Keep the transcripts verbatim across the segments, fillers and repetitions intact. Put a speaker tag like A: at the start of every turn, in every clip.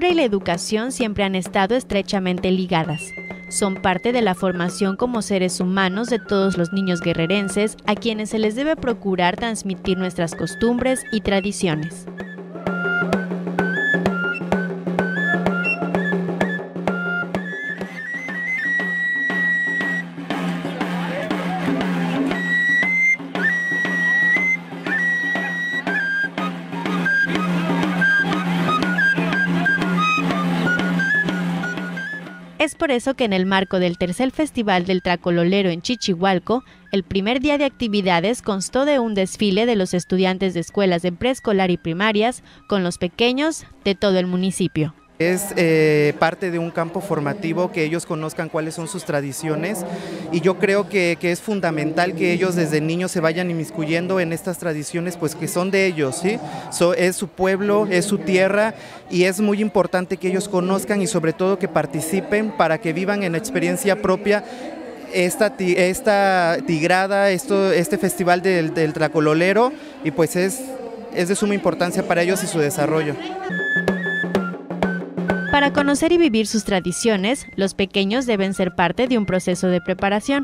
A: y la educación siempre han estado estrechamente ligadas. Son parte de la formación como seres humanos de todos los niños guerrerenses, a quienes se les debe procurar transmitir nuestras costumbres y tradiciones. Es por eso que en el marco del tercer Festival del Tracololero en Chichihualco, el primer día de actividades constó de un desfile de los estudiantes de escuelas de preescolar y primarias con los pequeños de todo el municipio.
B: Es eh, parte de un campo formativo, que ellos conozcan cuáles son sus tradiciones, y yo creo que, que es fundamental que ellos desde niños se vayan inmiscuyendo en estas tradiciones, pues que son de ellos, ¿sí? So, es su pueblo, es su tierra, y es muy importante que ellos conozcan y sobre todo que participen para que vivan en experiencia propia esta, esta tigrada, esto, este festival del, del Tracololero, y pues es, es de suma importancia para ellos y su desarrollo.
A: Para conocer y vivir sus tradiciones, los pequeños deben ser parte de un proceso de preparación.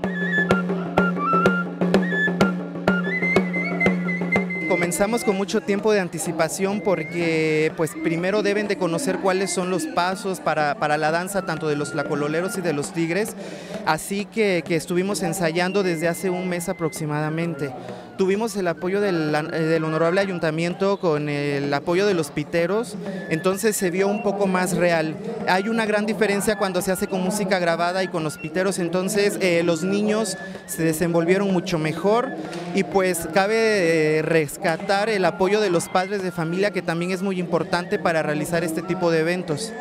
B: Comenzamos con mucho tiempo de anticipación porque pues primero deben de conocer cuáles son los pasos para, para la danza tanto de los tlacololeros y de los tigres, así que, que estuvimos ensayando desde hace un mes aproximadamente. Tuvimos el apoyo del, del honorable ayuntamiento con el apoyo de los piteros, entonces se vio un poco más real. Hay una gran diferencia cuando se hace con música grabada y con los piteros, entonces eh, los niños se desenvolvieron mucho mejor y pues cabe eh, rescatar el apoyo de los padres de familia, que también es muy importante para realizar este tipo de eventos.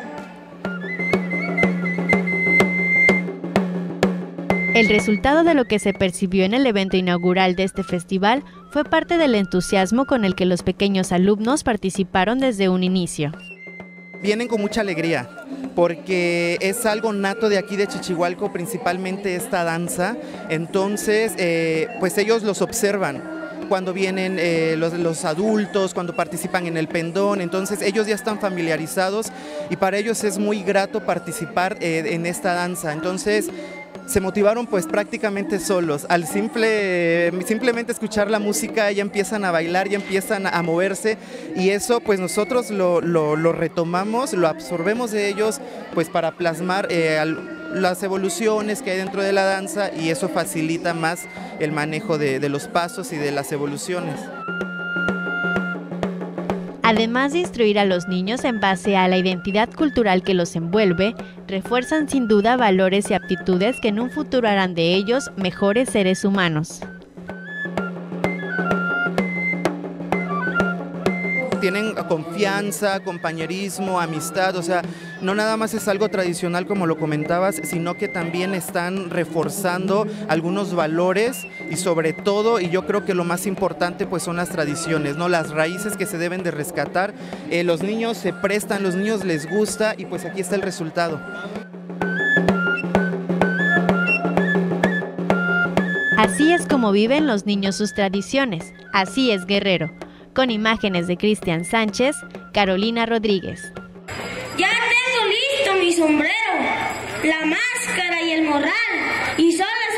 A: El resultado de lo que se percibió en el evento inaugural de este festival fue parte del entusiasmo con el que los pequeños alumnos participaron desde un inicio.
B: Vienen con mucha alegría, porque es algo nato de aquí de Chichihualco, principalmente esta danza, entonces eh, pues ellos los observan cuando vienen eh, los, los adultos, cuando participan en el pendón, entonces ellos ya están familiarizados y para ellos es muy grato participar eh, en esta danza, entonces se motivaron pues prácticamente solos, al simple, simplemente escuchar la música ya empiezan a bailar, ya empiezan a moverse, y eso pues nosotros lo, lo, lo retomamos, lo absorbemos de ellos pues para plasmar eh, al, las evoluciones que hay dentro de la danza, y eso facilita más el manejo de, de los pasos y de las evoluciones.
A: Además de instruir a los niños en base a la identidad cultural que los envuelve, refuerzan sin duda valores y aptitudes que en un futuro harán de ellos mejores seres humanos.
B: Tienen confianza, compañerismo, amistad, o sea, no nada más es algo tradicional como lo comentabas, sino que también están reforzando algunos valores y sobre todo, y yo creo que lo más importante pues son las tradiciones, ¿no? Las raíces que se deben de rescatar. Eh, los niños se prestan, los niños les gusta y pues aquí está el resultado.
A: Así es como viven los niños sus tradiciones, así es Guerrero. Con imágenes de Cristian Sánchez, Carolina Rodríguez.
C: Ya tengo listo mi sombrero, la máscara y el morral, y solo